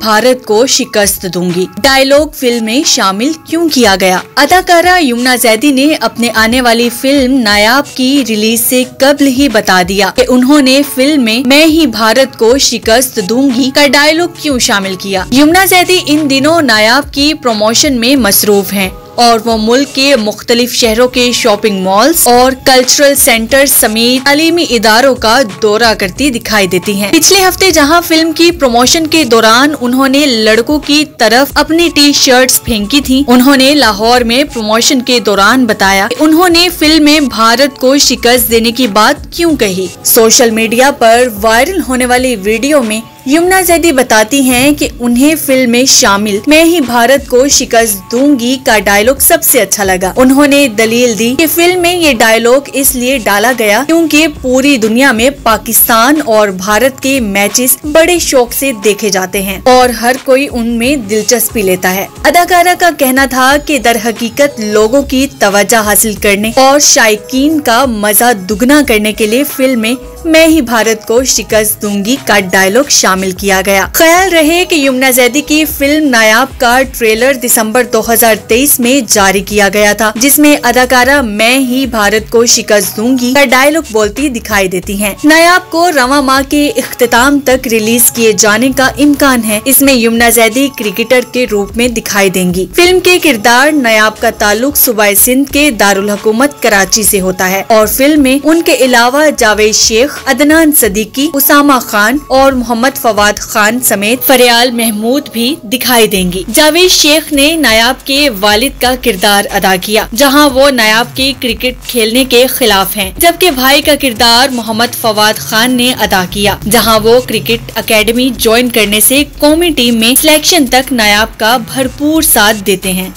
भारत को शिकस्त दूंगी डायलॉग फिल्म में शामिल क्यों किया गया? अदाकारा यमुना जैदी ने अपने आने वाली फिल्म नायाब की रिलीज से कबल ही बता दिया कि उन्होंने फिल्म में मैं ही भारत को शिकस्त दूंगी का डायलॉग क्यों शामिल किया। यमुना जैदी इन दिनों नायाब की प्रमोशन में मसरूफ हैं और वो मुल्क के मुख्तलिफ शहरों के शॉपिंग मॉल्स और कल्चरल सेंटर समेत तालीमी इदारों का दौरा करती दिखाई देती हैं। पिछले हफ्ते जहां फिल्म की प्रमोशन के दौरान उन्होंने लड़कों की तरफ अपनी टी शर्ट्स फेंकी थी, उन्होंने लाहौर में प्रमोशन के दौरान बताया कि उन्होंने फिल्म में भारत को शिकस्त देने की बात क्यों कही। सोशल मीडिया पर वायरल होने वाली वीडियो में यमुना जैदी बताती हैं कि उन्हें फिल्म में शामिल मैं ही भारत को शिकस्त दूंगी का डायलॉग सबसे अच्छा लगा। उन्होंने दलील दी कि फिल्म में ये डायलॉग इसलिए डाला गया क्योंकि पूरी दुनिया में पाकिस्तान और भारत के मैचेस बड़े शौक से देखे जाते हैं और हर कोई उनमें दिलचस्पी लेता है। अदाकारा का कहना था कि दर हकीकत लोगों की तवज्जो हासिल करने और शायकीन का मजा दुगना करने के लिए फिल्म में मैं ही भारत को शिकस्त दूंगी का डायलॉग शामिल किया गया। ख्याल रहे कि यमुना जैदी की फिल्म नायाब का ट्रेलर दिसंबर 2023 में जारी किया गया था, जिसमें अदाकारा मैं ही भारत को शिकस्त दूंगी का डायलॉग बोलती दिखाई देती हैं। नायाब को रवां माह के इख्तिताम तक रिलीज किए जाने का इम्कान है। इसमें यमुना जैदी क्रिकेटर के रूप में दिखाई देंगी। फिल्म के किरदार नायाब का ताल्लुक सूबाए सिंध के दारुल हुकूमत कराची से होता है और फिल्म में उनके अलावा जावेद शेख, अदनान सदीकी, उसामा खान और मोहम्मद फवाद खान समेत फरियाल महमूद भी दिखाई देंगी। जावेद शेख ने नायाब के वालिद का किरदार अदा किया, जहां वो नायाब के क्रिकेट खेलने के खिलाफ हैं, जबकि भाई का किरदार मोहम्मद फवाद खान ने अदा किया, जहां वो क्रिकेट अकेडमी ज्वाइन करने से कौमी टीम में सिलेक्शन तक नायाब का भरपूर साथ देते हैं।